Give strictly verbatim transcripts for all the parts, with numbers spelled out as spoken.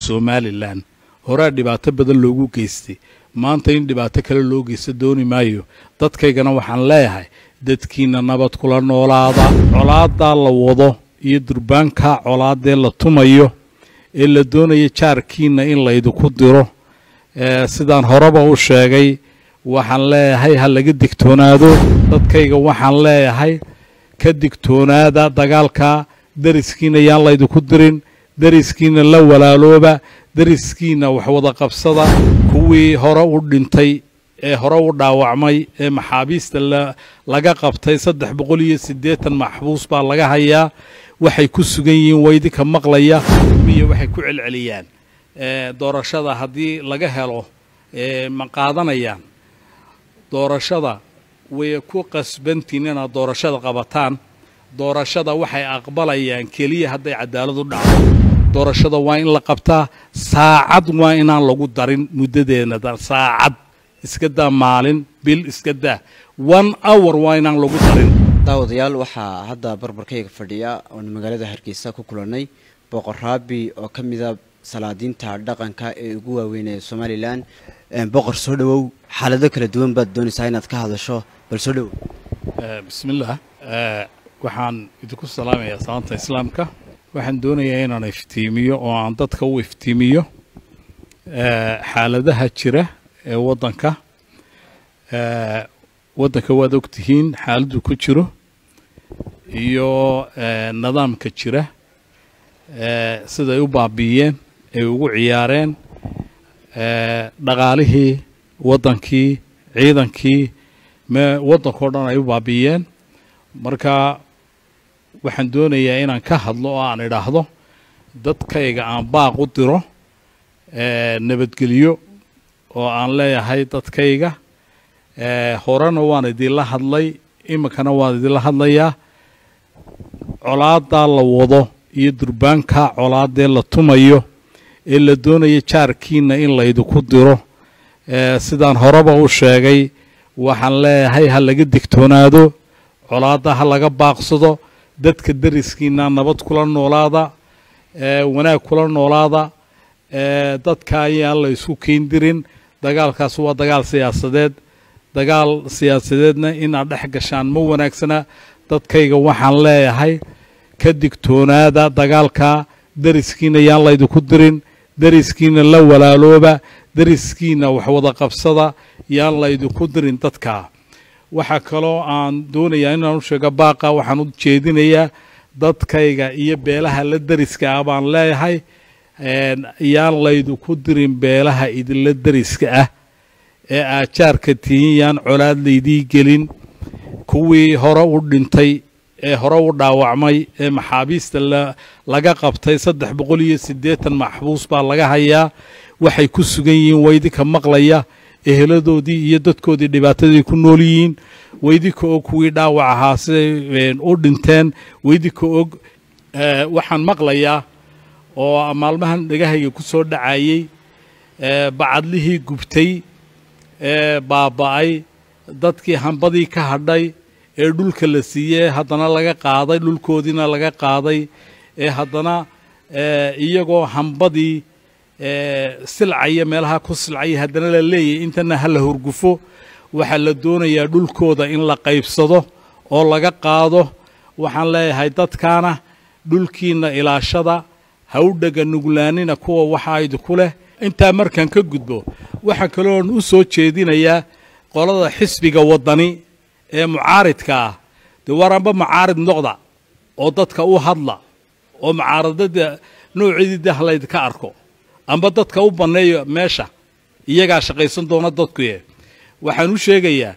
Somaliland horaa dhibaato badan loogu geystay maanta in dhibaato kale loo geysto dooni maayo dadkaygana waxaan leeyahay dadkiina nabad kula noolaada colaada la wado iyo durbaanka colaadee la tumayo ee la doonayo jaarkiina in la idinku diro ee sidaan horeba u sheegay waxaan leeyahay ha laga digtoonaado dadkayga waxaan leeyahay ka digtoonaada dagaalka dariskiina yaan la idinku dirin dariskiina la walaalooba dariskiina wax wada qabsada kuwii hore u dhintay ee hore u dhaawacmay ee maxaabiista laga qabtay saddex boqol iyo siddeetan maxbuus baa laga hayaa waxay ku sugan yihiin weydika maqlaya iyo waxay ku celceliyaan ee doorashada hadii laga helo ee ma qaadanayaan doorashada way ku qasbantiin inaad doorashada qabataan doorashada waxay aqbalayaan kaliya haday cadaalad u dhacdo doorashada waa in la qabtaa saacad waa inaan lagu darin muddadeena saacad iska daa maalin bil iska daa one hour waa inaan lagu darin daawadayaal waxaa hadda barbarkayga fadhiya oo magaalada Hargeysa ku kulanay boqor Raabi oo kamida salaadiinta dhaqanka ee ugu waaweyn ee Somaliland boqor soo dhawow xaalado kala duwan baad doonaysaa inaad ka hadasho bal soo dhawow bismillaah waxaan idinku salaamayaa salaanta islaamka waxaan doonayaa inaan iftiimiyo oo aan dadka u iftiimiyo xaaladaha jira ee wadanka wadanka waad ogtihiin xaaladdu ku jiro iyo nidaamka jira siday u baabiyeen ay ugu ciyaareen dhaqaalihii wadankii ciidankii wadankoo dhan ay u baabiyeen marka waxaan doonayaa inaan ka hadlo oo aan idhaahdo dadkayga aan baaq u diro nabadgelyo oo aan leeyahay dadkayga horena waan idinla hadlay iminkana waan idinla hadlayaa colaada la wado iyo durbaanka colaadee la tumayo ee la doonayo jaarkiina in la idinku diro sidaan horeba u sheegay waxaan leeyahay ha laga digtoonaado colaada ha laga baaqsado dadka dariskiina nabad kula noolaada ee wanaag kula noolaada ee dadka ayaan la isku keendirin dagaalkaas waa dagaal siyaasadeed dagaal siyaasadeedna in aad dhex gashaan ma wanaagsana dadkayga waxaan leeyahay ka digtoonaada dagaalka dariskiina yaan la idinku dirin dariskiina la walaalooba dariskiina wax wada qabsada yaan la idinku dirin dadka waxa kaloo aan doonayaa inaan u sheego baaqa waxaan u jeedinayaa dadkayga iyo beelaha la dariska ah baan leeyahay yaan la idinku dirin beelaha idinla dariska ah ee aajaarka tihiin yaan colaad laydii gelin kuwii hore u dhintay ee hore u dhaawacmay ee maxaabiista laga qabtay saddex boqol iyo siddeetan maxbuus baa laga hayaa waxay ku sugan yihiin weydika maqlaya eheladoodii iyo dadkoodii dhibaatadii ku nool yihiin weydika og kuwii dhaawac ahaa siday u dhinteen weydika og waxaan maqlayaa oo maalmahan dhagahayga ku soo dhacayay bacadlihii gubtay ee baaba'ay dadkii hambadii ka hadhay ee dhulka la siiyey haddana laga qaaday dhulkoodiina laga qaaday ee haddana iyagoo hambadii silcaya meelaha ku silcaya haddana la leeyahay intana ha la hurgufo waxaa la doonayaa dhulkooda in la qaybsado oo laga qaado waxaan leeyahay dadkaana dhulkiina ilaashada ha u dhaga nuglaanina kuwa waxaa idinku leh intaa markaan ka gudbo waxaa kaloon u soo jeedinayaa qolada xisbiga wadani ee mucaaridka ah dee waranba mucaarid noqda oo dadka u hadla oo mucaaradada nooceedii dahlaydka arko amba dadka u banneeyo meesha iyagaa shaqaysan doona dadkuye waxaan u sheegayaa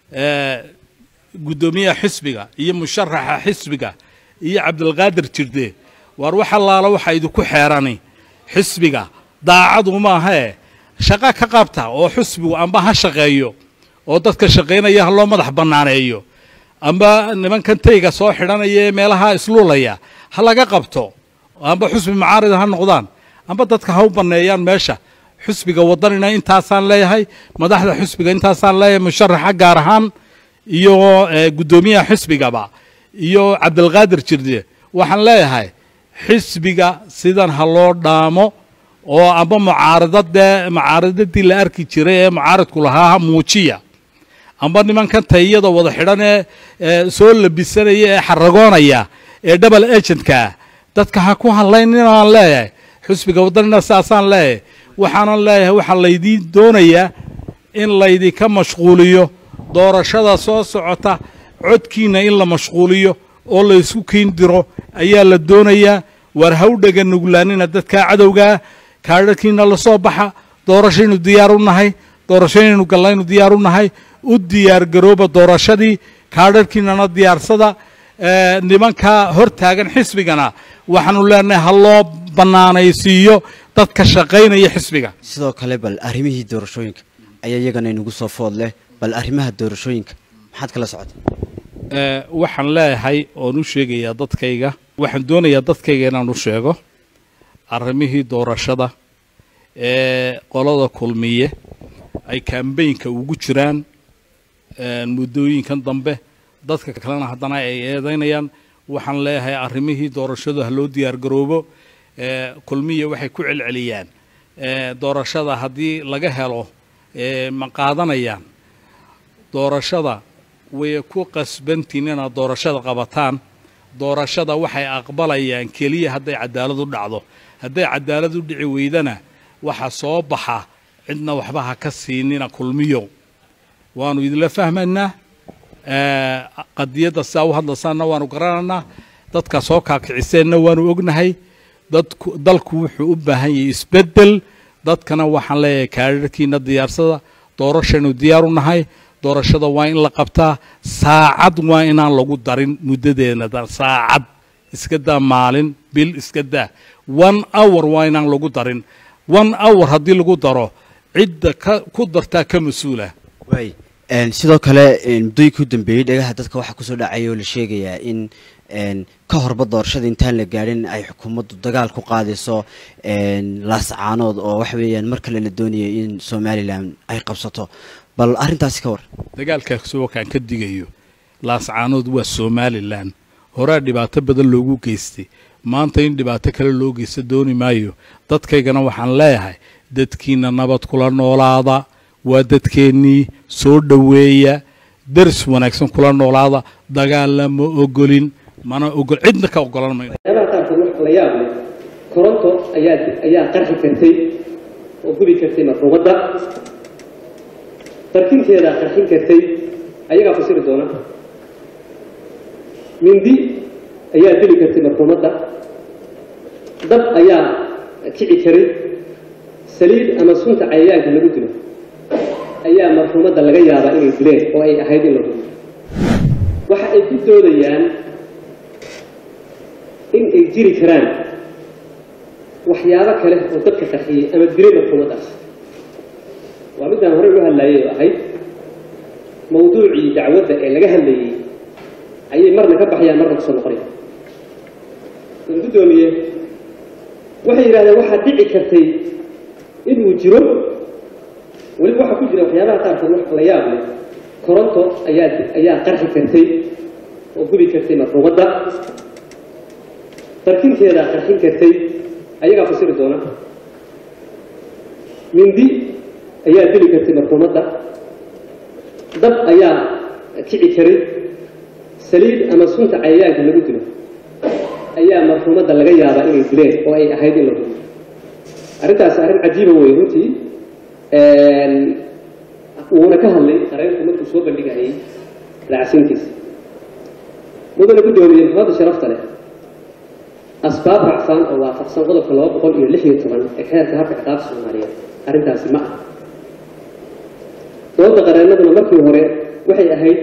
guddoomiyaha xisbiga iyo musharaxa xisbiga iyo cabdilqaadir jirde waar wax allaala waxa idinku xeerani xisbiga daacadu maahee shaqa ka qabta oo xisbigu amba ha shaqeeyo oo dadka shaqeynaya loo madax banaaneeyo amba nimankan tayga soo xidhanaya meelaha isluulaya ha laga qabto amba xisbi mucaarid ha noqdaan amba dadka ha u baneeyaan meesha xisbiga wadanina intaasaan leeyahay madaxda xisbiga intaasaan leeyahay musharaxa gaar ahaan iyo guddoomiyaha xisbigaba iyo cabdilqaadir jirde waxaan leeyahay xisbiga sidan ha loo dhaamo oo aba mucaaradada mucaaradadii la arki jiray ee mucaaradku lahaa muujiya amba nimankan tayada wada xidhan ee soo labisanaya ee xaragoonaya ee double agentka dadka ha ku hadlaynayaan leeyahay xisbiga waddanina saasaan leeyahay waxaan leeyahay waxa laydii doonaya in laydii ka mashquuliyo doorashada soo socota codkiina in la mashquuliyo oo la isku keen diro ayaa la doonayaa war hawdhaga nuglaanina dadka cadowga kaadhkiina la soo baxa doorashaynu diyaar u nahay doorashaynu galaynu diyaar u nahay u diyaar garooba doorashadii kaadhkiina diyaarsada nimanka hortaagan xisbigana waxaanu leenahay ha loo banaanaysiiyo dadka shaqaynaya xisbiga sidoo kale bal arrimihii doorashooyinka ayaa iyagana inagu soo food leh bal arrimaha doorashooyinka maxaad kala socotay ee waxaan leeyahay oo nu sheegayaa dadkayga waxaan doonayaa dadkayga inaan u sheego arrimihii doorashada ee qolada kulmiye ay campaign-ka ugu jiraan ee muddooyinkan dambe dadka kalena haddana ay eedaynayaan waxaan leeyahay arrimihii doorashada ha loo diyaar garoobo ee kulmiye waxay ku celceliyaan ee doorashada haddii laga helo ee ma qaadanayaan doorashada way ku qasbantiin inaad doorashada qabataan doorashada waxay aqbalayaan keliya hadday cadaalad u dhacdo hadday cadaalad u dhici weydana waxa soo baxa cidna waxba ha ka siinina kulmiyo waanu idinla fahmaynaa ee qadiyada saa u hadlasaana waanu garananaa dadka soo kaakiciseenna waanu ognahay dadku dalku wuxuu u baahan yahay isbedel dadkana waxaan leeyahay kaadhkiina diyaarsada doorashanu diyaar u nahay doorashada waa in la qabtaa saacad waa inaan lagu darin muddadeena saacad iska daa maalin bil iska daa one hour waa inaan lagu darin one hour haddii lagu daro cidda ku dartaa ka mas-uula way sidoo kale muddooyinkii u dambeeyey dhagaha dadka waxaa kusoo dhacaya oo la sheegayaa in ka horba doorashada intaan la gaadhin ay xukuumaddu dagaal ku qaadayso laascaanood oo waxa weeyaan mar kale la doonayay in somalilan ay qabsato bal arrintaasi ka war dagaalkaasi wakaan ka digayo laascaanood waa somalilan horaa dhibaato badan loogu geystay maanta in dhibaato kale loo geysto dooni maayo dadkaygana waxaan leeyahay dadkiina nabad kula noolaada waa dadkeennii soo dhoweeya daris wanaagsan kula noolaada dagaal lama ogolin mana ogol cidna ka ogolan mayno waxyaabaha qaarkood wax la yaab leh koronto ayaa ayaa qarxi kartay oo gubi kartay marxuumadda tarkinteeda qarxin kartay ayagaa fasiri doona mindi ayaa dili kartay marxuumadda dab ayaa kici karay saliid ama sunta cayayaanka lagu dilo ayaa marxuumadda laga yaabaa inay dileen oo ay ahayd in la hubo waxa ay ku doodayaan in ay jiri karaan waxyaabo kale oo dadka qarxiyey ama dilay marxuumaddaas waa midaan horey uga hadlayay oo ahayd mawduucii dacwadda ee laga hadlayey ayay marna ka baxayaan marna kusoo noqonaya wuxuu guddoomiye waxay yidhahdeen waxaa dhici kartay inuu jiro weli waxaa ku jira waxyaabaha qaarkood wax la yaab leh koronto ayaa ayaa qarxi kartay oo gubi kartay marxuumadda tarkinteeda qarxin kartay ayagaa fasiri doona mindi ayaa dili kartay marxuumadda dab ayaa kici karay saliid ama sunta cayayaanka lagu dilo ayaa marxuumadda laga yaabaa inay dileen oo ay ahayd in la hubo arrintaasi arrin cajiiba wey runtii wuuna ka hadlay qareenku markuu soo bandhigayay raacsiintiisa mudana guddoomiye maxamadda sharafta leh asbaab raacsan oo waafaqsan qodobka laba boqol iyo lix iyo toban ee xeerka habka ciqaabta soomaaliyeed arrintaasi ma aha dooda qareennaduna markii hore waxay ahayd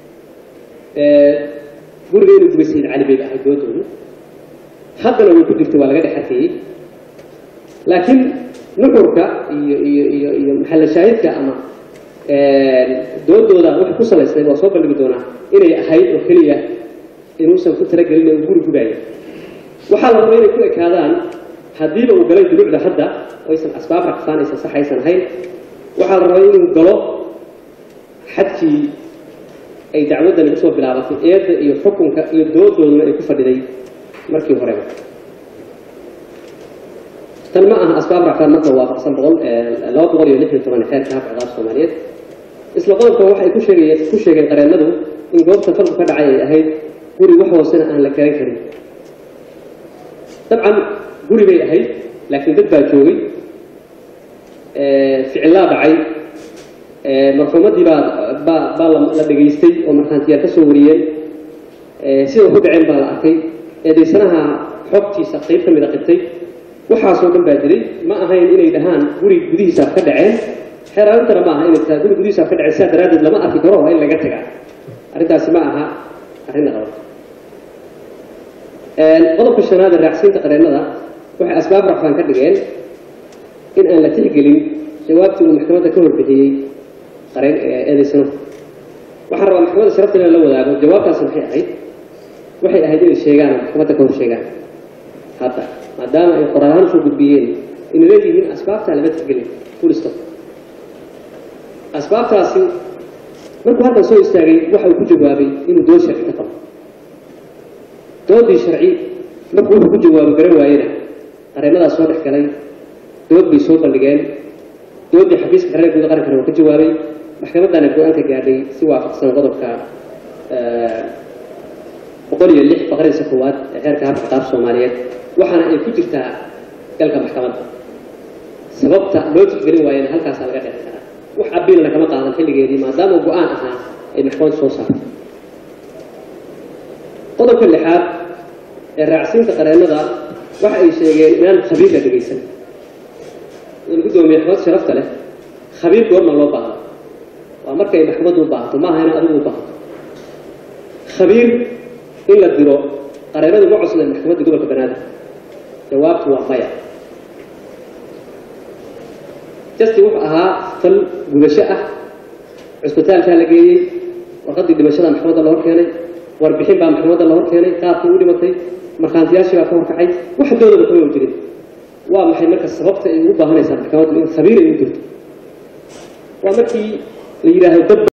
guriga inuu gubay sayid cali bay ahayd doodoodu haddana way ku jirtay waa laga dhex arkeeyey laakiin nuxurka iyo iyo iyo iyo maxalla shaahidka ama doodooda wax ku salaysnay waa soo bandhigi doonaa inay ahayd oo keliya inuusan ku talagelin oo guri gubaaya waxaa la rabaa inay ku ekaadaan haddiiba uu galay dunuucda hadda oysan asbaab racfaan aysan sax aysan ahayn waxaa la rabaa inuu galo xadkii ay dacwaddani usoo bilaabatay eedda iyo xukunka iyo doodooduna ay ku fadhiday markii horeba تنمأها أسباب رفع المطلب وافقسم بقول لا بقول يلحي طبعا خير كهف عذاب الصوماليات إسلا قدر كان واحد كل شيء كل شيء قرينا له إن جواب تفرق فرد عي هاي قولي وحوه سنة أهل كريم كريم طبعا قولي بي هاي لكن دبا جوي في الله بعي مرفومات دي با با با لا دغيستي او مرخانتيا كسوريين سيده ku dhaceen baa la arkay eedeysanaha xogtiisa qayb ka mid ah qibtay waxa soo dhan baa jiray ma ahayn inay dhahaan guri gudihiisa ka dhaceen xeeraantana ma aha inay taa guri gudihiisa ka dhacay saa daraadid lama arki karo in laga tagaa arrintaasi ma aha arrin qalad ee qodobka shanaad ee raacsiinta qareennada waxay asbaab rafaan ka dhigeen in aan la tixgelin jawaabtii uu maxkamadda ka warbixiyay قرين إيديسنا وحرر محكمة شرفت لنا الأول هذا جوابها صحيح أهيد وحي أهيدين الشيغان محكمة تكون الشيغان حتى ما دام القرآن شو بالبيين إن الذي من أسباب تعلمت تقلي فول ستوب أسباب تاسي من هذا سوء استاغي وحي وكو جوابي إنه دول شرعي تقم دول دي شرعي من هو وكو جوابي قرين واينا قرين هذا صوت حكالي دول بيصوت اللقين دول دي حبيس قرين كود قرن كانوا وكو جوابي محكمة أنا أقول أنت قاعدي سوى فقصنا غضب كا وقولي اللي فقرين سفوات غير كهاب حقاب صوماليات وحنا إن كنت جرتها قالك محكمة سببت لو تقدرين وين هل كاس على غير وحابين لك ما قاعد الحين جدي ما دام وقعان أها المحكمة صوصا قضوا كل حال الرعسين تقرأنا ذا واحد يشيء من خبير لدقيسن القدوم يحفظ شرفت له خبير قوم الله بعض ومركي محمد وبعض وما هنا أبو بعض خبير إلا الدراء قرينا ما عصنا المحكمة قبل كبنادم جوابته وقايا جست وقعها فل بمشاءة عسبتال كان لقي وقد دمشق محمد الله كاني وربحين بقى محمد الله كاني قاطع ولي متي مرخان سياسي وفهم كعي واحد دولة بكل وجدين ومحي مركز سببت إنه بهنا يسمى محكمة خبير يمكن ومركي ليله الدب